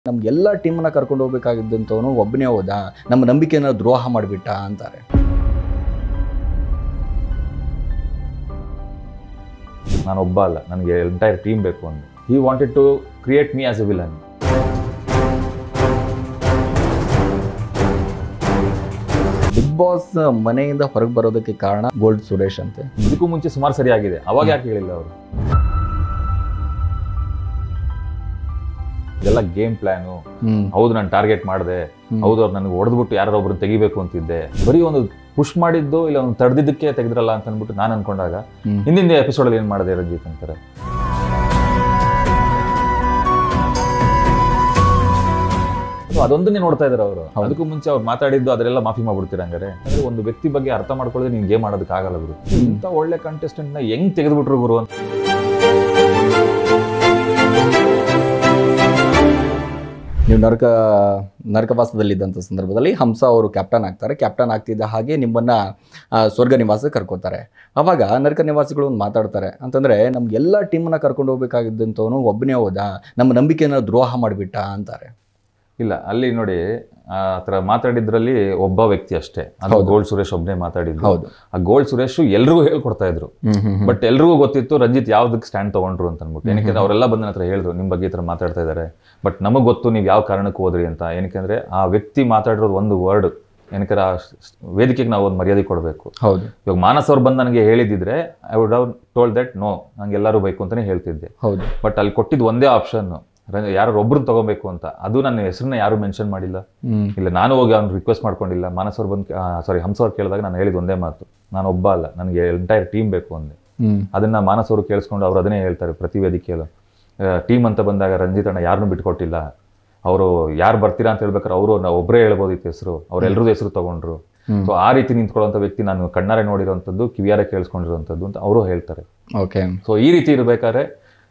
ನಮ್ಗೆಲ್ಲ ಟೀಮನ್ನ ಕರ್ಕೊಂಡು ಹೋಗಬೇಕಾಗಿದ್ದಂಥವನು ಒಬ್ಬನೇ ಹೋದ, ನಮ್ಮ ನಂಬಿಕೆನ ದ್ರೋಹ ಮಾಡಿಬಿಟ್ಟ ಅಂತಾರೆ. ನಾನೊಬ್ಬ ಅಲ್ಲ, ನನಗೆ ಎಂಟೈರ್ ಟೀಮ್ ಬೇಕು ಅಂತ. He wanted to create me as a villain. Bigg Boss ಮನೆಯಿಂದ ಹೊರಗೆ ಬರೋದಕ್ಕೆ ಕಾರಣ ಗೋಲ್ಡ್ ಸುರೇಶ್ ಅಂತೆ. ಇದಕ್ಕೂ ಮುಂಚೆ ಸುಮಾರು ಸರಿ ಆಗಿದೆ, ಅವಾಗ ಯಾಕೆ ಹೇಳಿಲ್ಲ ಅವರು? ಇದೆಲ್ಲ ಗೇಮ್ ಪ್ಲಾನು. ಹೌದು, ನಾನು ಟಾರ್ಗೆಟ್ ಮಾಡಿದೆ, ಹೌದು ಅವ್ರು ನನಗೆ ಹೊಡೆದ್ಬಿಟ್ಟು ಯಾರೋ ಒಬ್ರು ತೆಗಿಬೇಕು ಅಂತಿದ್ದೆ, ಬರೀ ಒಂದು ಪುಷ್ ಮಾಡಿದ್ದು ಇಲ್ಲ ಒಂದು ತಡೆದಿದ್ದಕ್ಕೆ ತೆಗೆದ್ರಲ್ಲ ಅಂತ ಅಂದ್ಬಿಟ್ಟು ನಾನು ಅನ್ಕೊಂಡಾಗ ಹಿಂದಿನ ಎಪಿಸೋಡಲ್ಲಿ ಏನು ಮಾಡಿದೆ ರಂಜಿತ್ ಅಂತಾರೆ. ಅದೊಂದನ್ನೇ ನೋಡ್ತಾ ಇದಾರೆ ಅವರು. ಅದಕ್ಕೂ ಮುಂಚೆ ಅವ್ರು ಮಾತಾಡಿದ್ದು ಅದರೆಲ್ಲ ಮಾಫಿ ಮಾಡ್ಬಿಡ್ತೀರ. ಹಂಗಾರೆ ಅಂದ್ರೆ ಒಂದು ವ್ಯಕ್ತಿ ಬಗ್ಗೆ ಅರ್ಥ ಮಾಡ್ಕೊಳ್ಳೋದೇ ನೀನ್ ಗೇಮ್ ಆಡೋದಕ್ಕೆ ಆಗಲ್ಲ ಗುರು. ಇಂಥ ಒಳ್ಳೆ ಕಂಟೆಸ್ಟೆಂಟ್ ನ ಹೆಂಗ್ ತೆಗೆದ್ಬಿಟ್ರು ಗುರು ಅಂತ. ನೀವು ನರಕವಾಸದಲ್ಲಿದ್ದಂಥ ಸಂದರ್ಭದಲ್ಲಿ ಹಂಸ ಅವರು ಕ್ಯಾಪ್ಟನ್ ಆಗ್ತಾರೆ. ಕ್ಯಾಪ್ಟನ್ ಆಗ್ತಿದ್ದ ಹಾಗೆ ನಿಮ್ಮನ್ನು ಸ್ವರ್ಗ ನಿವಾಸಕ್ಕೆ ಕರ್ಕೋತಾರೆ. ಆವಾಗ ನರಕ ನಿವಾಸಿಗಳು ಒಂದು ಮಾತಾಡ್ತಾರೆ ಅಂತಂದರೆ, ನಮಗೆಲ್ಲ ಟೀಮನ್ನ ಕರ್ಕೊಂಡು ಹೋಗಬೇಕಾಗಿದ್ದಂಥವನು ಒಬ್ಬನೇ ಹೋದ, ನಮ್ಮ ನಂಬಿಕೆನ ದ್ರೋಹ ಮಾಡಿಬಿಟ್ಟ ಅಂತಾರೆ. ಇಲ್ಲ, ಅಲ್ಲಿ ನೋಡಿ ಆ ಥರ ಮಾತಾಡಿದ್ರಲ್ಲಿ ಒಬ್ಬ ವ್ಯಕ್ತಿ ಅಷ್ಟೇ, ಅದು ಗೋಲ್ಡ್ ಸುರೇಶ್ ಒಬ್ಬನೇ ಮಾತಾಡಿದ್ದು. ಆ ಗೋಲ್ಡ್ ಸುರೇಶ್ ಎಲ್ರಿಗೂ ಹೇಳ್ಕೊಡ್ತಾ ಇದ್ರು, ಬಟ್ ಎಲ್ರಿಗೂ ಗೊತ್ತಿತ್ತು ರಂಜಿತ್ ಯಾವ್ದಕ್ಕೆ ಸ್ಟ್ಯಾಂಡ್ ತಗೊಂಡ್ರು ಅಂತ ಅನ್ಬಿಟ್ಟು. ಏನಕ್ಕೆ ಅವರೆಲ್ಲ ಬಂದ ಹತ್ರ ಹೇಳಿದ್ರು ನಿಮ್ಮ ಬಗ್ಗೆ ಈ ಥರ ಮಾತಾಡ್ತಾ ಇದ್ದಾರೆ, ಬಟ್ ನಮಗೆ ಗೊತ್ತು ನೀವು ಯಾವ ಕಾರಣಕ್ಕೆ ಹೋದ್ರಿ ಅಂತ. ಏನಕ್ಕೆ ಆ ವ್ಯಕ್ತಿ ಮಾತಾಡಿರೋದು ಒಂದು ವರ್ಡ್, ಏನಕ್ಕೆ ಆ ವೇದಿಕೆಗೆ ನಾವು ಒಂದು ಮರ್ಯಾದೆ ಕೊಡಬೇಕು. ಹೌದು, ಇವಾಗ ಮಾನಸ್ ಅವ್ರು ಬಂದು ನನಗೆ ಹೇಳಿದಿದ್ರೆ I would have told that no, ನಂಗೆ ಎಲ್ಲರೂ ಬೇಕು ಅಂತಾನೆ ಹೇಳ್ತಿದ್ದೆ. ಹೌದು, ಬಟ್ ಅಲ್ಲಿ ಕೊಟ್ಟಿದ್ದು ಒಂದೇ ಆಪ್ಷನ್, ಯಾರು ಒಬ್ರನ್ನ ತಗೋಬೇಕು ಅಂತ. ಅದು ನನ್ನ ಹೆಸರನ್ನ ಯಾರು ಮೆನ್ಷನ್ ಮಾಡಿಲ್ಲ, ಇಲ್ಲ ನಾನು ಹೋಗಿ ಅವ್ನು ರಿಕ್ವೆಸ್ಟ್ ಮಾಡ್ಕೊಂಡಿಲ್ಲ. ಮಾನಸ್ ಅವ್ರು ಬಂದು ಹಂಸ ಅವ್ರು ಕೇಳಿದಾಗ ನಾನು ಹೇಳಿದ ಒಂದೇ ಮಾತು, ನಾನು ಒಬ್ಬ ಅಲ್ಲ, ನನಗೆ ಎಂಟೈರ್ ಟೀಮ್ ಬೇಕು ಅಂದೆ. ಅದನ್ನ ಮಾನಸ್ ಅವರು ಕೇಳಿಸ್ಕೊಂಡು ಅವ್ರು ಅದನ್ನೇ ಹೇಳ್ತಾರೆ ಪ್ರತಿ ವೇದಿಕೆಯಲ್ಲೂ. ಟೀಮ್ ಅಂತ ಬಂದಾಗ ರಂಜಿತ್ ಅಣ್ಣ ಯಾರನ್ನೂ ಬಿಟ್ಕೊಟ್ಟಿಲ್ಲ, ಅವರು ಯಾರು ಬರ್ತೀರಾ ಅಂತ ಹೇಳ್ಬೇಕಾದ್ರೆ ಅವರು ನಾವು ಒಬ್ಬರೇ ಹೇಳ್ಬೋದಿತ್ತು ಹೆಸರು, ಅವ್ರೆಲ್ಲರದ್ದು ಹೆಸರು ತಗೊಂಡ್ರು. ಸೊ ಆ ರೀತಿ ನಿಂತ್ಕೊಳ್ಳೋಂಥ ವ್ಯಕ್ತಿ ನಾನು ಕಣ್ಣಾರೆ ನೋಡಿರೋಂಥದ್ದು, ಕಿವಿಯಾರೆ ಕೇಳಿಸ್ಕೊಂಡಿರೋಂಥದ್ದು ಅಂತ ಅವರು ಹೇಳ್ತಾರೆ. ಓಕೆ, ಸೊ ಈ ರೀತಿ ಇರಬೇಕಾದ್ರೆ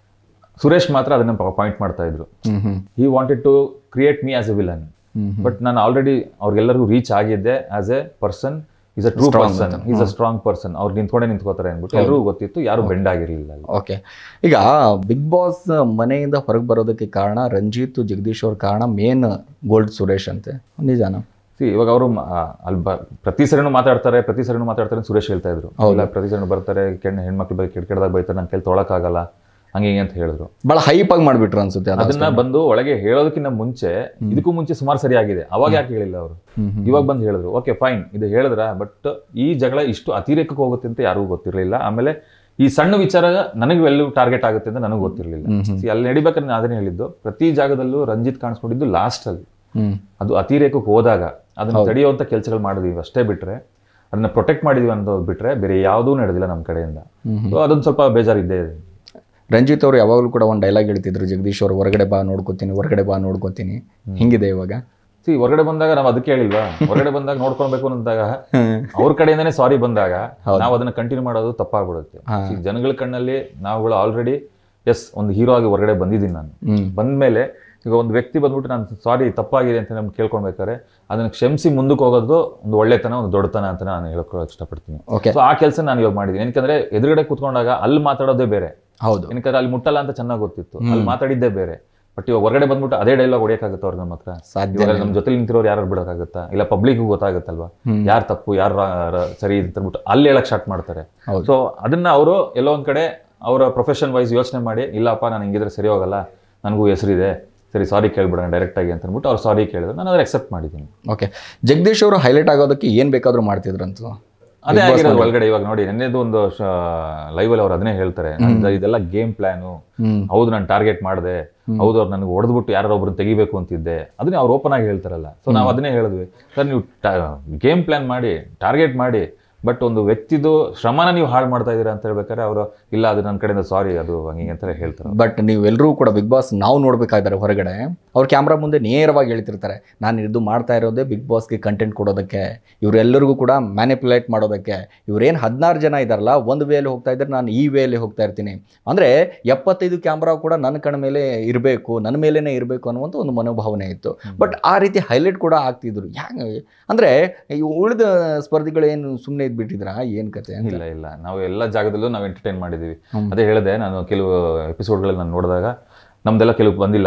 ಸುರೇಶ್ ಮಾತ್ರ ಅದನ್ನ ಪಾಯಿಂಟ್ ಮಾಡ್ತಾ ಇದ್ರು. He wanted to create me as a villain, but ನಾನು ಆಲ್ರೆಡಿ ಅವ್ರಿಗೆಲ್ಲರಿಗೂ ರೀಚ್ ಆಗಿದ್ದೆ as a person. Is a true person, is a strong person. ಅವ್ರು ನಿಂತ್ಕೋತಾರೆ ಅಂದ್ಬಿಟ್ಟು ಎಲ್ರಿಗೂ ಗೊತ್ತಿತ್ತು, ಯಾರು ಬೆಂಡ್ ಆಗಿರಲಿಲ್ಲ. ಓಕೆ, ಈಗ ಬಿಗ್ ಬಾಸ್ ಮನೆಯಿಂದ ಹೊರಗೆ ಬರೋದಕ್ಕೆ ಕಾರಣ ರಂಜಿತ್ ಜಗದೀಶ್ ಅವ್ರ ಕಾರಣ ಮೇನ್ ಗೋಲ್ಡ್ ಸುರೇಶ್ ಅಂತೆ. ನಿಜಾನ? ಇವಾಗ ಅವರು ಅಲ್ಲಿ ಪ್ರತಿ ಸರಿನೂ ಮಾತಾಡ್ತಾರೆ ಸುರೇಶ್ ಹೇಳ್ತಾ ಇದ್ರು. ಪ್ರತಿ ಸರಿನೂ ಬರ್ತಾರೆ, ಹೆಣ್ಮಕ್ಳ ಬಗ್ಗೆ ಕೆಟ್ಟದಾಗ ಬೈತಾರೆ, ನನ್ನ ಕೈಲಿ ತೊಳಕಾಗಲ್ಲ ಹಂಗೆ ಅಂತ ಹೇಳಿದ್ರು. ಬಹಳ ಹೈಪ್ ಆಗಿ ಮಾಡ್ಬಿಟ್ರು ಅನ್ಸುತ್ತೆ. ಅದನ್ನ ಬಂದು ಒಳಗೆ ಹೇಳೋದಕ್ಕಿಂತ ಮುಂಚೆ, ಇದಕ್ಕೂ ಮುಂಚೆ ಸುಮಾರು ಸರಿ ಆಗಿದೆ, ಅವಾಗ ಯಾಕೆ ಹೇಳಿಲ್ಲ ಅವರು? ಇವಾಗ ಬಂದು ಹೇಳಿದ್ರು. ಓಕೆ ಫೈನ್, ಇದು ಹೇಳಿದ್ರ, ಬಟ್ ಈ ಜಗಳ ಇಷ್ಟು ಅತಿರೇಕಕ್ಕೆ ಹೋಗುತ್ತೆ ಅಂತ ಯಾರಿಗೂ ಗೊತ್ತಿರಲಿಲ್ಲ. ಆಮೇಲೆ ಈ ಸಣ್ಣ ವಿಚಾರ ನನಗೆ ಎಲ್ಲೂ ಟಾರ್ಗೆಟ್ ಆಗುತ್ತೆ ಅಂತ ನನಗೆ ಗೊತ್ತಿರಲಿಲ್ಲ. ಅಲ್ಲಿ ನಡಿಬೇಕಾದ್ರೆ ನಾನು ಅದನ್ನೇ ಹೇಳಿದ್ದು, ಪ್ರತಿ ಜಾಗದಲ್ಲೂ ರಂಜಿತ್ ಕಾಣಿಸ್ಕೊಂಡಿದ್ದು ಲಾಸ್ಟ್ ಅಲ್ಲಿ. ಅದು ಅತಿರೇಕಕ್ಕೆ ಹೋದಾಗ ಅದನ್ನ ತಡೆಯುವಂತ ಕೆಲಸಗಳು ಮಾಡಿದ್ವಿ ಅಷ್ಟೇ, ಬಿಟ್ರೆ ಅದನ್ನ ಪ್ರೊಟೆಕ್ಟ್ ಮಾಡಿದ್ವಿ ಅನ್ನೋದು ಬಿಟ್ರೆ ಬೇರೆ ಯಾವುದೂ ನಡೆದಿಲ್ಲ ನಮ್ಮ ಕಡೆಯಿಂದ. ಅದೊಂದು ಸ್ವಲ್ಪ ಬೇಜಾರಿದ್ದೇ ಇದೆ. ರಂಜಿತ್ ಅವರು ಯಾವಾಗಲೂ ಕೂಡ ಒಂದು ಡೈಲಾಗ್ ಹೇಳ್ತಿದ್ರು, ಜಗದೀಶ್ ಅವರು ಹೊರಗಡೆ ಬಾ ನೋಡ್ಕೋತೀನಿ. ಹಿಂಗಿದೆ ಇವಾಗ. ಹೊರಗಡೆ ಬಂದಾಗ ನಾವು ಅದಕ್ಕೆ ಹೇಳಿಲ್ವಾ, ಹೊರಗಡೆ ಬಂದಾಗ ನೋಡ್ಕೊಳ್ಬೇಕು ಅಂದಾಗ ಅವ್ರ ಕಡೆಯಿಂದಾನೇ ಸಾರಿ ಬಂದಾಗ ನಾವು ಅದನ್ನ ಕಂಟಿನ್ಯೂ ಮಾಡೋದು ತಪ್ಪಾಗ್ಬಿಡುತ್ತೆ. ಜನಗಳ ಕಣ್ಣಲ್ಲಿ ನಾವುಗಳು ಆಲ್ರೆಡಿ ಒಂದು ಹೀರೋ ಆಗಿ ಹೊರಗಡೆ ಬಂದಿದ್ದೀನಿ ನಾನು. ಬಂದ್ಮೇಲೆ ಈಗ ಒಂದು ವ್ಯಕ್ತಿ ಬಂದ್ಬಿಟ್ಟು ನಾನು ಸಾರಿ ತಪ್ಪಾಗಿದೆ ಅಂತ ನಮ್ಗೆ ಕೇಳ್ಕೊಳ್ಬೇಕಾದ್ರೆ ಅದನ್ನ ಕ್ಷಮಿಸಿ ಮುಂದಕ್ಕೆ ಹೋಗೋದು ಒಂದು ಒಳ್ಳೆತನ, ಒಂದು ದೊಡ್ಡತನ ಅಂತ ನಾನು ಹೇಳ್ಕೊಳ್ಳೋಕೆ ಇಷ್ಟಪಡ್ತೀನಿ. ಸೊ ಆ ಕೆಲಸ ನಾನು ಇವಾಗ ಮಾಡಿದ್ದೀನಿ. ಏನಕ್ಕೆ ಎದುರುಗಡೆ ಕೂತ್ಕೊಂಡಾಗ ಅಲ್ಲಿ ಮಾತಾಡೋದೇ ಬೇರೆ. ಹೌದು, ಏನಕ್ಕೆ ಅಲ್ಲಿ ಮುಟ್ಟಲ್ಲ ಅಂತ ಚೆನ್ನಾಗಿ ಗೊತ್ತಿತ್ತು, ಅಲ್ಲಿ ಮಾತಾಡಿದ್ದೇ ಬೇರೆ. ಬಟ್ ಇವಾಗ ಹೊರಗಡೆ ಬಂದ್ಬಿಟ್ಟು ಅದೇ ಡೈಲಾಗ್ ಹೊಡಿಯೋಕ್ಕಾಗುತ್ತೆ ಅವ್ರು ನಮ್ಮ ಹತ್ರ? ಸಾಧ್ಯ. ನಮ್ಮ ಜೊತೆ ನಿಂತಿರೋರು ಯಾರು ಬಿಡೋಕ್ಕಾಗತ್ತಾ? ಇಲ್ಲ ಪಬ್ಲಿಕ್ಗೂ ಗೊತ್ತಾಗುತ್ತಲ್ವಾ ಯಾರು ತಪ್ಪು ಯಾರು ಸರಿ ಅಂತ ಅಂದ್ಬಿಟ್ಟು ಅಲ್ಲಿ ಹೇಳಕ್ ಸ್ಟಾರ್ಟ್ ಮಾಡ್ತಾರೆ. ಸೊ ಅದನ್ನ ಅವರು ಎಲ್ಲೋ ಒಂದ್ ಕಡೆ ಅವರ ಪ್ರೊಫೆಷನ್ ವೈಸ್ ಯೋಚನೆ ಮಾಡಿ, ಇಲ್ಲಪ್ಪ ನಾನು ಹಿಂಗಿದ್ರೆ ಸರಿ ಹೋಗಲ್ಲ, ನನಗೂ ಹೆಸರಿದೆ, ಸರಿ ಸಾರಿ ಕೇಳ್ಬಿಡೋಣ ಡೈರೆಕ್ಟ್ ಆಗಿ ಅಂತ ಅಂದ್ಬಿಟ್ಟು ಅವ್ರು ಸಾರಿ ಕೇಳಿದ್ರು. ನಾನು ಅದ್ರ ಎಕ್ಸೆಪ್ಟ್ ಮಾಡಿದ್ದೀನಿ. ಓಕೆ, ಜಗದೀಶ್ ಅವರು ಹೈಲೈಟ್ ಆಗೋದಕ್ಕೆ ಏನ್ ಬೇಕಾದ್ರೂ ಮಾಡ್ತಿದ್ರಂತ. ಅದೇ ಆಗಿರೋದು ಒಳಗಡೆ. ಇವಾಗ ನೋಡಿ, ನೆನ್ನೆದು ಒಂದು ಲೈವಲ್ಲಿ ಅವ್ರು ಅದನ್ನೇ ಹೇಳ್ತಾರೆ, ಇದೆಲ್ಲ ಗೇಮ್ ಪ್ಲಾನು. ಹೌದು, ನಾನು ಟಾರ್ಗೆಟ್ ಮಾಡಿದೆ, ಹೌದು ಅವ್ರು ನನಗೆ ಹೊಡೆದ್ಬಿಟ್ಟು ಯಾರೋ ಒಬ್ರು ತೆಗಿಬೇಕು ಅಂತಿದ್ದೆ, ಅದನ್ನೇ ಅವ್ರು ಓಪನ್ ಆಗಿ ಹೇಳ್ತಾರಲ್ಲ. ಸೊ ನಾವು ಅದನ್ನೇ ಹೇಳಿದ್ವಿ, ಸರ್ ನೀವು ಗೇಮ್ ಪ್ಲಾನ್ ಮಾಡಿ, ಟಾರ್ಗೆಟ್ ಮಾಡಿ, ಬಟ್ ಒಂದು ವ್ಯಕ್ತಿದು ಶ್ರಮನ ನೀವು ಹಾಳು ಮಾಡ್ತಾ ಇದ್ದೀರಾ ಅಂತ ಹೇಳ್ಬೇಕಾದ್ರೆ ಅವರು ಇಲ್ಲ, ಅದು ನನ್ನ ಕಡೆಯಿಂದ ಸಾರಿ, ಅದು ಹಂಗೆ ಅಂತ ಹೇಳ್ತಾರೆ. ಬಟ್ ನೀವೆಲ್ಲರೂ ಕೂಡ ಬಿಗ್ ಬಾಸ್ ನಾವು ನೋಡ್ಬೇಕಾದ್ರೆ ಹೊರಗಡೆ ಅವ್ರ ಕ್ಯಾಮ್ರಾ ಮುಂದೆ ನೇರವಾಗಿ ಹೇಳ್ತಿರ್ತಾರೆ, ನಾನು ಇದು ಮಾಡ್ತಾ ಇರೋದೇ ಬಿಗ್ ಬಾಸ್ಗೆ ಕಂಟೆಂಟ್ ಕೊಡೋದಕ್ಕೆ, ಇವರೆಲ್ಲರಿಗೂ ಕೂಡ ಮ್ಯಾನಿಪುಲೇಟ್ ಮಾಡೋದಕ್ಕೆ. ಇವರೇನು 16 ಜನ ಇದ್ದಾರಲ್ಲ, ಒಂದು ವೇಯಲ್ಲಿ ಹೋಗ್ತಾ ಇದ್ದಾರೆ, ನಾನು ಈ ವೇಯಲ್ಲಿ ಹೋಗ್ತಾ ಇರ್ತೀನಿ ಅಂದರೆ 75 ಕ್ಯಾಮ್ರಾ ಕೂಡ ನನ್ನ ಕಣ್ಣ ಮೇಲೆ ಇರಬೇಕು, ನನ್ನ ಮೇಲೇ ಇರಬೇಕು ಅನ್ನುವಂಥ ಒಂದು ಮನೋಭಾವನೆ ಇತ್ತು. ಬಟ್ ಆ ರೀತಿ ಹೈಲೈಟ್ ಕೂಡ ಆಗ್ತಿದ್ರು. ಯಾಕೆ ಅಂದರೆ ಉಳಿದ ಸ್ಪರ್ಧಿಗಳೇನು ಸುಮ್ಮನೆ ಇದ್ಬಿಟ್ಟಿದ್ರಾ, ಏನು ಕತೆ? ಇಲ್ಲ, ನಾವು ಎಲ್ಲ ಜಾಗದಲ್ಲೂ ನಾವು ಎಂಟರ್ಟೈನ್ ಮಾಡಿದ್ದೀವಿ. ಅದೇ ಹೇಳಿದೆ ನಾನು, ಕೆಲವು ಎಪಿಸೋಡ್ಗಳಲ್ಲಿ ನಾನು ನೋಡಿದಾಗ ನಮ್ದೆಲ್ಲ ಕೆಲವು ಬಂದಿಲ್ಲ,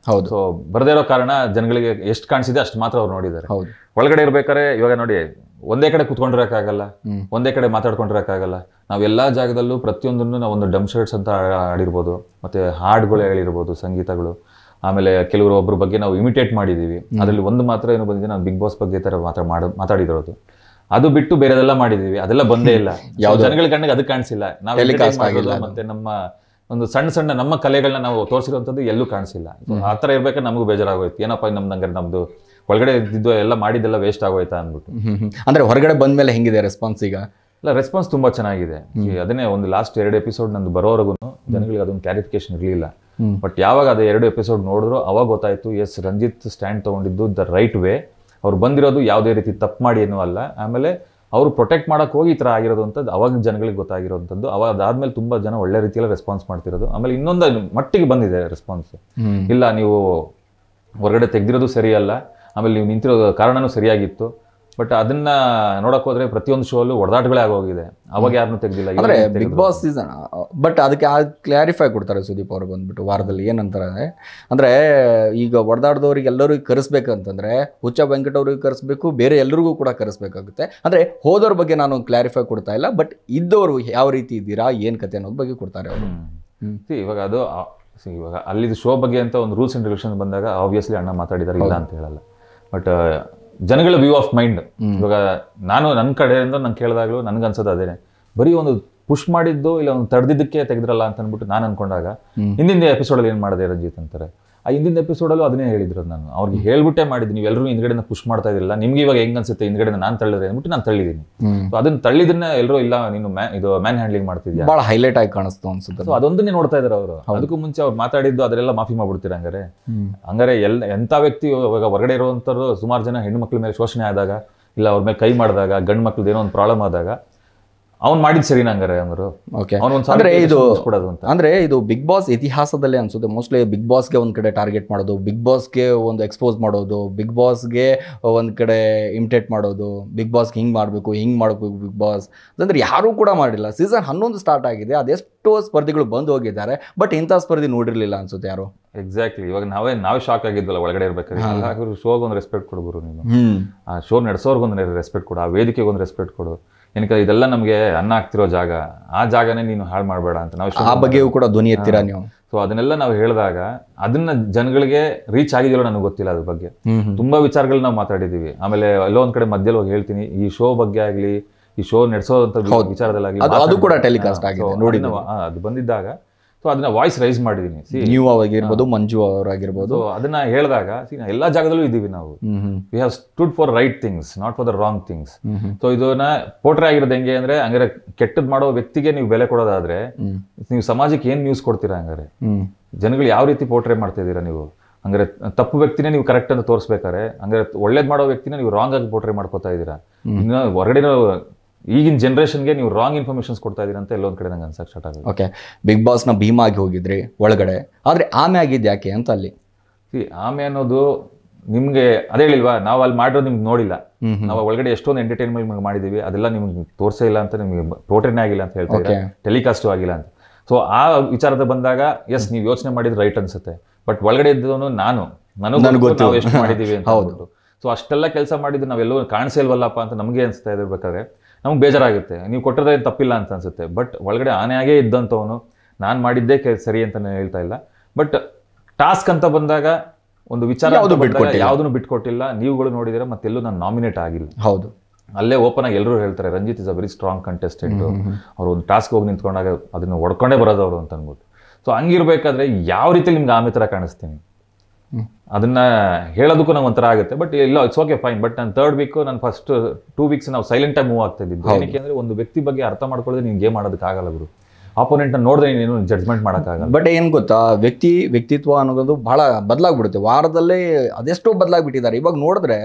ಹೌದು. ಸೊ ಬರದೇ ಇರೋ ಕಾರಣ ಜನಗಳಿಗೆ ಎಷ್ಟು ಕಾಣಿಸಿದೆ ಅಷ್ಟು ಮಾತ್ರ ಅವ್ರು ನೋಡಿದ್ದಾರೆ. ಹೌದು. ಒಳಗಡೆ ಇರ್ಬೇಕಾದ್ರೆ ಇವಾಗ ನೋಡಿ, ಒಂದೇ ಕಡೆ ಕುತ್ಕೊಂಡಿರಕ್ಕಾಗಲ್ಲ, ಒಂದೇ ಕಡೆ ಮಾತಾಡ್ಕೊಂಡಿರಕ್ಕಾಗಲ್ಲ. ನಾವು ಎಲ್ಲಾ ಜಾಗದಲ್ಲೂ ಪ್ರತಿಯೊಂದನ್ನು ನಾವು ಒಂದು ಡಮ್ ಶರ್ಟ್ಸ್ ಅಂತ ಆಡಿರ್ಬೋದು, ಮತ್ತೆ ಹಾಡುಗಳು ಹೇಳಿರ್ಬೋದು, ಸಂಗೀತಗಳು, ಆಮೇಲೆ ಕೆಲವರು ಒಬ್ಬರ ಬಗ್ಗೆ ನಾವು ಇಮಿಟೇಟ್ ಮಾಡಿದೀವಿ. ಅದರಲ್ಲಿ ಒಂದು ಮಾತ್ರ ಏನು ಬಂದಿದೆ, ನಾವು ಬಿಗ್ ಬಾಸ್ ಬಗ್ಗೆ ತರ ಮಾತಾಡಿರೋದು. ಅದು ಬಿಟ್ಟು ಬೇರೆದೆಲ್ಲ ಮಾಡಿದೀವಿ, ಅದೆಲ್ಲ ಬಂದೇ ಇಲ್ಲ. ಜನಗಳ ಕಣ್ಣಿಗೆ ಅದು ಕಾಣಿಸಿಲ್ಲ. ನಾವು ಮತ್ತೆ ನಮ್ಮ ಒಂದು ಸಣ್ಣ ನಮ್ಮ ಕಲೆಗಳನ್ನ ನಾವು ತೋರಿಸಿರುವಂಥದ್ದು ಎಲ್ಲೂ ಕಾಣಿಸಿಲ್ಲ. ಆ ಥರ ಇರ್ಬೇಕಾದ್ರೆ ನಮಗೂ ಬೇಜಾರಾಗೋಯ್ತು. ಏನಪ್ಪ ನಮ್ದು ಒಳಗಡೆ ಇದ್ದಿದ್ದು ಎಲ್ಲ ಮಾಡಿದ್ದೆಲ್ಲ ವೇಸ್ಟ್ ಆಗೋಯ್ತಾ ಅಂದ್ಬಿಟ್ಟು. ಅಂದ್ರೆ ಹೊರಗಡೆ ಬಂದ್ಮೇಲೆ ಹೆಂಗಿದೆ ರೆಸ್ಪಾನ್ಸ್ ಈಗ? ಇಲ್ಲ, ರೆಸ್ಪಾನ್ಸ್ ತುಂಬಾ ಚೆನ್ನಾಗಿದೆ. ಅದನ್ನೇ ಒಂದು ಲಾಸ್ಟ್ 2 ಎಪಿಸೋಡ್ ನಂದು ಬರೋವರೆಗೂ ಜನಗಳಿಗೆ ಅದೊಂದು ಕ್ಲಾರಿಫಿಕೇಶನ್ ಇರಲಿಲ್ಲ. ಬಟ್ ಯಾವಾಗ ಅದು 2 ಎಪಿಸೋಡ್ ನೋಡಿದ್ರು ಅವಾಗ ಗೊತ್ತಾಯ್ತು, ಎಸ್, ರಂಜಿತ್ ಸ್ಟ್ಯಾಂಡ್ ತಗೊಂಡಿದ್ದು ದ ರೈಟ್ ವೇ. ಅವ್ರು ಬಂದಿರೋದು ಯಾವುದೇ ರೀತಿ ತಪ್ಪು ಮಾಡಿ ಏನೂ ಅಲ್ಲ. ಆಮೇಲೆ ಅವರು ಪ್ರೊಟೆಕ್ಟ್ ಮಾಡಕ್ ಹೋಗಿ ಈ ಥರ ಆಗಿರೋದು ಅಂತದ್ದು ಅವಾಗ ಜನಗಳಿಗೆ ಗೊತ್ತಾಗಿರೋಂಥದ್ದು. ಅವಾಗ ಅದಾದ್ಮೇಲೆ ತುಂಬಾ ಜನ ಒಳ್ಳೆ ರೀತಿಯಲ್ಲಿ ರೆಸ್ಪಾನ್ಸ್ ಮಾಡ್ತಿರೋದು. ಆಮೇಲೆ ಇನ್ನೊಂದು ಮಟ್ಟಿಗೆ ಬಂದಿದೆ ರೆಸ್ಪಾನ್ಸ್. ಇಲ್ಲ, ನೀವು ಹೊರಗಡೆ ತೆಗ್ದಿರೋದು ಸರಿಯಲ್ಲ, ಆಮೇಲೆ ನೀವು ನಿಂತಿರೋ ಕಾರಣನೂ ಸರಿಯಾಗಿತ್ತು. ಬಟ್ ಅದನ್ನ ನೋಡಕ್ ಹೋದ್ರೆ ಪ್ರತಿಯೊಂದು ಶೋ ಅಲ್ಲೂ ಹೊಡೆದಾಟಗಳೇ ಆಗೋಗಿದೆ. ಅವಾಗ ಯಾರನ್ನೂ ತೆಗ್ದಿಲ್ಲ. ಅಂದ್ರೆ ಬಿಗ್ ಬಾಸ್ ಸೀಸನ್, ಬಟ್ ಅದಕ್ಕೆ ಕ್ಲಾರಿಫೈ ಕೊಡ್ತಾರೆ ಸುದೀಪ್ ಅವರು ಬಂದ್ಬಿಟ್ಟು ವಾರದಲ್ಲಿ. ಏನಂತಾರೆ ಅಂದ್ರೆ, ಈಗ ಹೊಡೆದಾಡ್ದವ್ರಿಗೆ ಎಲ್ಲರಿಗೂ ಕರೆಸ್ಬೇಕಂತಂದ್ರೆ ಹುಚ್ಚ ವೆಂಕಟ್ ಅವ್ರಿಗೆ ಕರೆಸ್ಬೇಕು, ಬೇರೆ ಎಲ್ಲರಿಗೂ ಕೂಡ ಕರೆಸ್ಬೇಕಾಗುತ್ತೆ. ಅಂದ್ರೆ ಹೋದವ್ರ ಬಗ್ಗೆ ನಾನು ಕ್ಲಾರಿಫೈ ಕೊಡ್ತಾ ಇಲ್ಲ, ಬಟ್ ಇದ್ದವರು ಯಾವ ರೀತಿ ಇದ್ದೀರಾ, ಏನ್ ಕತೆ ಅನ್ನೋದ್ ಬಗ್ಗೆ ಕೊಡ್ತಾರೆ ಅವರು. ಇವಾಗ ಅದು ಇವಾಗ ಅಲ್ಲಿದ್ದು ಶೋ ಬಗ್ಗೆ ಅಂತ ಒಂದು ರೂಲ್ಸ್ ಅಂಡ್ ರೆಗ್ಯುಲೇಷನ್ ಬಂದಾಗ ಆಬ್ವಿಯಸ್ಲಿ ಅಣ್ಣ ಮಾತಾಡಿದಾರೆ, ಇಲ್ಲ ಅಂತ ಹೇಳಲ್ಲ. ಬಟ್ ಜನಗಳ ವ್ಯೂ ಆಫ್ ಮೈಂಡ್, ಇವಾಗ ನಾನು ನನ್ನ ಕಡೆಯಿಂದ ನಂಗೆ ಕೇಳಿದಾಗಲೂ ನನ್ಗನ್ಸೋದು ಅದೇನೆ, ಬರೀ ಒಂದು ಪುಷ್ ಮಾಡಿದ್ದು ಇಲ್ಲ ಒಂದು ತಡೆದಿದ್ದಕ್ಕೆ ತೆಗೆದ್ರಲ್ಲ ಅಂತ ಅಂದ್ಬಿಟ್ಟು ನಾನು ಅನ್ಕೊಂಡಾಗ, ಹಿಂದಿನ ಎಪಿಸೋಡಲ್ಲಿ ಏನು ಮಾಡಿದೆ ರಂಜಿತ್ ಅಂತಾರೆ. ಆ ಹಿಂದಿನ ಎಪಿಸೋಡಲ್ಲೂ ಅದನ್ನೇ ಹೇಳಿದ್ರು. ನಾನು ಅವ್ರಿಗೆ ಹೇಳ್ಬಿಟ್ಟೆ ಮಾಡಿದ್ದೀನಿ, ನೀವೆಲ್ಲರೂ ಹಿಂದ್ಗಡೆನ ಪುಷ್ ಮಾಡ್ತಾ ಇದ್ದಿಲ್ಲ, ನಿಮ್ಗೆ ಇವಾಗ ಹೆಂಗ್ ಅನ್ಸುತ್ತೆ ಹಿಂದ್ಗಡೆ ನಾನು ತಳ್ಳಿದ್ರೆ ಅಂದ್ಬಿಟ್ಟು ನಾನು ತಳ್ಳಿದ್ದೀನಿ. ಅದನ್ನ ತಳ್ಳಿದನ್ನ ಎಲ್ಲರೂ ಇಲ್ಲ ನೀನು ಇದು ಮ್ಯಾನ್ ಹ್ಯಾಂಡ್ಲಿಂಗ್ ಮಾಡ್ತಿದ್ಯಾ, ಬಹಳ ಹೈಲೈಟ್ ಆಗಿ ಕಾಣಿಸ್ತು ಅನ್ಸುತ್ತೆ. ಸೊ ಅದೊಂದನ್ನೇ ನೋಡ್ತಾ ಇದಾರೆ ಅವರು. ಅದಕ್ಕೂ ಮುಂಚೆ ಅವ್ರು ಮಾತಾಡಿದ್ದು ಅದರೆಲ್ಲ ಮಾಫಿ ಮಾಡ್ಬಿಡ್ತೀರ. ಹಂಗಾರೆ ಎಂಥ ವ್ಯಕ್ತಿ ಇವಾಗ ಹೊರಗಡೆ ಇರುವಂತರು ಸುಮಾರು ಜನ ಹೆಣ್ಣು ಮಕ್ಳ ಮೇಲೆ ಶೋಷಣೆ ಆದಾಗ, ಇಲ್ಲ ಅವ್ರ ಮೇಲೆ ಕೈ ಮಾಡಿದಾಗ, ಗಂಡು ಮಕ್ಳದ್ದು ಏನೋ ಒಂದು ಪ್ರಾಬ್ಲಮ್ ಆದಾಗ ಅವ್ನು ಮಾಡಿದ್ ಸರಿನಾ ಹಂಗಾರೆ ಅವರು? ಅಂದ್ರೆ ಇದು ಬಿಗ್ ಬಾಸ್ ಇತಿಹಾಸದಲ್ಲೇ ಅನ್ಸುತ್ತೆ. ಮೋಸ್ಟ್ಲಿ ಬಿಗ್ ಬಾಸ್ಗೆ ಒಂದ್ ಕಡೆ ಟಾರ್ಗೆಟ್ ಮಾಡೋದು, ಬಿಗ್ ಬಾಸ್ಗೆ ಒಂದು ಎಕ್ಸ್ಪೋಸ್ ಮಾಡೋದು, ಬಿಗ್ ಬಾಸ್ಗೆ ಒಂದ್ ಕಡೆ ಇಮಿಟೇಟ್ ಮಾಡೋದು, ಬಿಗ್ ಬಾಸ್ಗೆ ಹಿಂಗ್ ಮಾಡ್ಬೇಕು ಬಿಗ್ ಬಾಸ್ ಅಂದ್ರೆ ಯಾರೂ ಕೂಡ ಮಾಡಿಲ್ಲ. ಸೀಸನ್ 11 ಸ್ಟಾರ್ಟ್ ಆಗಿದೆ, ಅದೆಷ್ಟೋ ಸ್ಪರ್ಧಿಗಳು ಬಂದು ಹೋಗಿದ್ದಾರೆ, ಬಟ್ ಇಂಥ ಸ್ಪರ್ಧಿ ನೋಡಿರ್ಲಿಲ್ಲ ಅನ್ಸುತ್ತೆ ಯಾರು. ಎಕ್ಸಾಕ್ಟ್ಲಿ. ಇವಾಗ ನಾವೇ ಶಾಕ್ ಆಗಿದ್ವಲ್ಲ ಒಳಗಡೆ ಇರ್ಬೇಕಾದ್ರೆ. ಶೋಗೆ ಒಂದು ರೆಸ್ಪೆಕ್ಟ್ ಕೊಡ್ಬೋದು ನೀನು, ಆ ಶೋ ನಡೆಸೋರ್ಗೊಂದು ರೆಸ್ಪೆಕ್ಟ್ ಕೊಡು, ಆ ವೇದಿಕೆಗೆ ಒಂದು ರೆಸ್ಪೆಕ್ಟ್ ಕೊಡು. ಏನಕ್ಕೆ ಇದೆಲ್ಲ ನಮಗೆ ಅನ್ನ ಆಗ್ತಿರೋ ಜಾಗ, ಆ ಜಾಗನೇ ನೀನು ಹಾಳು ಮಾಡಬೇಡ ಅಂತ ನಾವು ಆ ಬಗ್ಗೆಯೂ ಕೂಡ ಧ್ವನಿ ಎತ್ತೀರಾ ನೀವು. ಸೊ ಅದನ್ನೆಲ್ಲ ನಾವು ಹೇಳಿದಾಗ ಅದನ್ನ ಜನಗಳಿಗೆ ರೀಚ್ ಆಗಿದೆಯೋ ನನಗೆ ಗೊತ್ತಿಲ್ಲ. ಅದ್ರ ಬಗ್ಗೆ ತುಂಬಾ ವಿಚಾರಗಳು ನಾವು ಮಾತಾಡಿದೀವಿ. ಆಮೇಲೆ ಎಲ್ಲೋ ಒಂದ್ ಕಡೆ ಮಧ್ಯದಲ್ಲಿ ಹೋಗಿ ಹೇಳ್ತೀನಿ, ಈ ಶೋ ಬಗ್ಗೆ ಆಗ್ಲಿ, ಈ ಶೋ ನಡೆಸೋದಂತ ವಿಚಾರದಲ್ಲಾಗಲಿ ಅದು ಕೂಡ ಟೆಲಿಕಾಸ್ಟ್ ಆಗಿದೆ ನೋಡಿ. ಅದು ಬಂದಿದ್ದಾಗ ಸೊ ಅದನ್ನ ವಾಯ್ಸ್ ರೈಸ್ ಮಾಡಿದೀನಿ. ನೀವು ಆಗಿರ್ಬೋದು, ಮಂಜು ಅವರಾಗಿರ್ಬೋದು, ಅದನ್ನ ಹೇಳಿದಾಗ ಎಲ್ಲಾ ಜಾಗದಲ್ಲೂ ಇದೀವಿ ನಾವು. We have stood for right things, not for the wrong things. So ಇದನ್ನ ಪೋಟ್ರೆ ಆಗಿರೋದು ಹೆಂಗೆ ಅಂದ್ರೆ, ಹಂಗಾರೆ ಕೆಟ್ಟದ್ ಮಾಡೋ ವ್ಯಕ್ತಿಗೆ ನೀವು ಬೆಲೆ ಕೊಡೋದಾದ್ರೆ ನೀವು ಸಮಾಜಕ್ಕೆ ಏನ್ ನ್ಯೂಸ್ ಕೊಡ್ತೀರಾ? ಹಂಗಾರೆ ಜನಗಳು ಯಾವ ರೀತಿ ಪೋಟ್ರೆ ಮಾಡ್ತಾ ಇದೀರಾ ನೀವು? ಹಂಗಾರೆ ತಪ್ಪು ವ್ಯಕ್ತಿನೇ ನೀವು ಕರೆಕ್ಟ್ ಅಂತ ತೋರಿಸ್ಬೇಕಾರೆ, ಹಂಗಾರೆ ಒಳ್ಳೇದ್ ಮಾಡೋ ವ್ಯಕ್ತಿನ ನೀವು ರಾಂಗ್ ಆಗಿ ಪೋಟ್ರೆ ಮಾಡ್ಕೋತಾ ಇದೀರಾ. ಇನ್ನು ಹೊರಗಡೆ ಈಗಿನ ಜನರೇಷನ್ಗೆ ನೀವು ರಾಂಗ್ ಇನ್ಫಾರ್ಮೇಶನ್ಸ್ ಕೊಡ್ತಾ ಇದೀರ ಅಂತ ಎಲ್ಲೊಂದ್ ಕಡೆ ನಂಗೆ ಅನ್ಸಕ್ ಸ್ಟಾರ್ಟ್ ಆಗುತ್ತೆ. ಓಕೆ, ಬಿಗ್ ಬಾಸ್ನ ಭೀಮಾ ಆಗಿ ಹೋಗಿದ್ರಿ ಒಳಗಡೆ, ಆದ್ರೆ ಆಮೆ ಆಗಿದ್ದು ಯಾಕೆ ಅಂತ ಅಲ್ಲಿ? ಆಮೆ ಅನ್ನೋದು ನಿಮ್ಗೆ ಅದೇ ಹೇಳಿಲ್ವಾ, ನಾವು ಅಲ್ಲಿ ಮಾಡಿರೋದು ನಿಮ್ಗೆ ನೋಡಿಲ್ಲ. ನಾವು ಒಳಗಡೆ ಎಷ್ಟೊಂದು ಎಂಟರ್ಟೈನ್ಮೆಂಟ್ ಮಾಡಿದೀವಿ, ಅದೆಲ್ಲ ನಿಮ್ಗೆ ತೋರಿಸೇ ಇಲ್ಲ ಅಂತ, ನಿಮ್ಗೆ ಪೋರ್ಟ್ರೇನೇ ಆಗಿಲ್ಲ ಅಂತ ಹೇಳ್ತಾ ಇದ್ದಾರೆ, ಟೆಲಿಕಾಸ್ಟು ಆಗಿಲ್ಲ ಅಂತ. ಸೊ ಆ ವಿಚಾರದ ಬಂದಾಗ ಎಸ್ ನೀವು ಯೋಚನೆ ಮಾಡಿದ್ರೆ ರೈಟ್ ಅನ್ಸುತ್ತೆ. ಬಟ್ ಒಳಗಡೆ ಇದ್ದವನು ನನಗೆ ಗೊತ್ತು ನಾವು ಎಷ್ಟು ಮಾಡಿದೀವಿ ಅಂತ ಹೇಳ್ಬಿಟ್ಟು. ಸೊ ಅಷ್ಟೆಲ್ಲ ಕೆಲಸ ಮಾಡಿದ್ದು ನಾವೆಲ್ಲೋ ಕಾಣಿಸೇ ಇಲ್ವಲ್ಲಪ್ಪ ಅಂತ ನಮಗೆ ಅನಿಸ್ತಾ ಇರ್ಬೇಕಾದ್ರೆ ನಮ್ಗೆ ಬೇಜಾರಾಗುತ್ತೆ. ನೀವು ಕೊಟ್ಟಿರೋದೇ ತಪ್ಪಿಲ್ಲ ಅಂತ ಅನ್ಸುತ್ತೆ. ಬಟ್ ಒಳಗಡೆ ಆನೆಯಾಗೇ ಇದ್ದಂಥವನು ನಾನು ಮಾಡಿದ್ದೇ ಸರಿ ಅಂತ ನಾನು ಹೇಳ್ತಾ ಇಲ್ಲ. ಬಟ್ ಟಾಸ್ಕ್ ಅಂತ ಬಂದಾಗ ಒಂದು ವಿಚಾರ ಯಾವುದನ್ನು ಬಿಟ್ಕೊಟ್ಟಿಲ್ಲ. ನೀವುಗಳು ನೋಡಿದ್ರೆ ಮತ್ತೆಲ್ಲೂ ನಾನು ನಾಮಿನೇಟ್ ಆಗಿಲ್ಲ. ಹೌದು, ಅಲ್ಲೇ ಓಪನ್ ಆಗಿ ಎಲ್ಲರೂ ಹೇಳ್ತಾರೆ Ranjit is a very strong contestant, ಅವ್ರು ಒಂದು ಟಾಸ್ಕ್ ಹೋಗಿ ನಿಂತ್ಕೊಂಡಾಗ ಅದನ್ನ ಹೊಡ್ಕೊಂಡೇ ಬರೋದವ್ರು ಅಂತ ಅನ್ಬಿಟ್ಟು. ಸೊ ಹಂಗಿರ್ಬೇಕಾದ್ರೆ ಯಾವ ರೀತಿ ನಿಮ್ಗೆ ಆಮೆ ಥರ ಕಾಣಿಸ್ತೀನಿ ಅದನ್ನ ಹೇಳೋದಕ್ಕೂ ನಂಗೆ ಒಂಥರ ಆಗುತ್ತೆ. ಬಟ್ ಇಲ್ಲ, ಇಟ್ಸ್ ಓಕೆ ಫೈನ್. ಬಟ್ ನಾನು 3rd ವೀಕ್ ನಾನು ಫಸ್ಟ್ 2 ವೀಕ್ಸ್ ನಾವು ಸೈಲೆಂಟ್ ಆಗಿ ಮೂವ್ ಆಗ್ತಾ ಇದ್ದಿದ್ದು. ಏನಕ್ಕೆ ಅಂದ್ರೆ ಒಂದು ವ್ಯಕ್ತಿ ಬಗ್ಗೆ ಅರ್ಥ ಮಾಡ್ಕೊಳ್ಳೋದು ನೀನು ಗೇಮ್ ಮಾಡೋದಕ್ಕಾಗಲ್ಲ ಗುರು. ಆಪೋನೆಂಟ್ ನೋಡಿದ್ರೆ ನೀನು ಜಡ್ಜ್ಮೆಂಟ್ ಮಾಡೋಕ್ಕಾಗಲ್ಲ. ಬಟ್ ಏನು ಗೊತ್ತಾ, ವ್ಯಕ್ತಿತ್ವ ಅನ್ನೋದು ಬಹಳ ಬದಲಾಗ್ಬಿಡುತ್ತೆ. ವಾರದಲ್ಲೇ ಅದೆಷ್ಟೋ ಬದಲಾಗ್ಬಿಟ್ಟಿದ್ದಾರೆ. ಇವಾಗ ನೋಡಿದ್ರೆ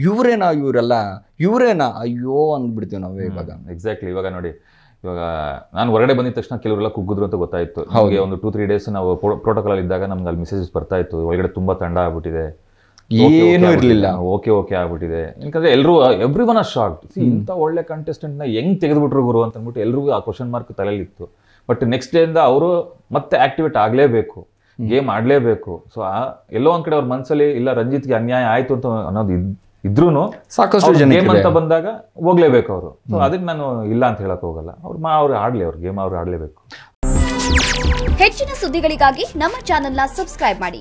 ಇವರೇನಾ ಅಯ್ಯೋ ಅಂದ್ಬಿಡ್ತೀವಿ ನಾವು ಇವಾಗ. ಎಕ್ಸಾಕ್ಟ್ಲಿ. ಇವಾಗ ನೋಡಿ, ಇವಾಗ ನಾನು ಹೊರಗಡೆ ಬಂದಿದ ತಕ್ಷಣ ಕೆಲವರೆಲ್ಲ ಕುಗ್ಗಿದ್ರು ಅಂತ ಗೊತ್ತಾಯ್ತು. ಹಾಗೆ ಒಂದು 2-3 ಡೇಸ್ ನಾವು ಪ್ರೋಟೋಕಾಲ್ ಇದ್ದಾಗ ನಮ್ಗೆ ಅಲ್ಲಿ ಮೆಸೇಜಸ್ ಬರ್ತಾ ಇತ್ತು, ಒಳಗಡೆ ತುಂಬಾ ತಂಡ ಆಗ್ಬಿಟ್ಟಿದೆ, ಏನೂ ಇರಲಿಲ್ಲ, ಓಕೆ ಆಗ್ಬಿಟ್ಟಿದೆ. ಯಾಕಂದ್ರೆ ಎವ್ರಿ ಒನ್ ಆರ್ ಶಾಕ್ಡ್. ಇಂಥ ಒಳ್ಳೆ ಕಂಟೆಸ್ಟೆಂಟ್ ನ ಹೆಂಗ್ ತೆಗೆದ್ಬಿಟ್ರು ಗುರು ಅಂತ ಅಂದ್ಬಿಟ್ಟು ಎಲ್ರಿಗೂ ಆ ಕ್ವಶನ್ ಮಾರ್ಕ್ ತಲೆಯಲ್ಲಿತ್ತು. ಬಟ್ ನೆಕ್ಸ್ಟ್ ಡೇ ಇಂದ ಅವರು ಮತ್ತೆ ಆಕ್ಟಿವೇಟ್ ಆಗಲೇಬೇಕು. ಗೇಮ್ ಆಡಲೇಬೇಕು. ಸೊ ಎಲ್ಲೋ ಒಂದ್ ಕಡೆ ಅವ್ರ ಮನಸ್ಸಲ್ಲಿ ಇಲ್ಲ ರಂಜಿತ್ಗೆ ಅನ್ಯಾಯ ಆಯ್ತು ಅಂತ ಅನ್ನೋದು ಇದ್ರೂನು ಸಾಕಷ್ಟು ಗೇಮ್ ಅಂತ ಬಂದಾಗ ಹೋಗ್ಲೇಬೇಕು ಅವರು. ಸೊ ಅದಕ್ಕೆ ನಾನು ಇಲ್ಲ ಅಂತ ಹೇಳಕ್ ಹೋಗಲ್ಲ. ಅವ್ರು ಆಡ್ಲಿ, ಅವ್ರ ಗೇಮ್ ಅವ್ರು ಆಡ್ಲೇಬೇಕು. ಹೆಚ್ಚಿನ ಸುದ್ದಿಗಳಿಗಾಗಿ ನಮ್ಮ ಚಾನೆಲ್ನ ಸಬ್ಸ್ಕ್ರೈಬ್ ಮಾಡಿ.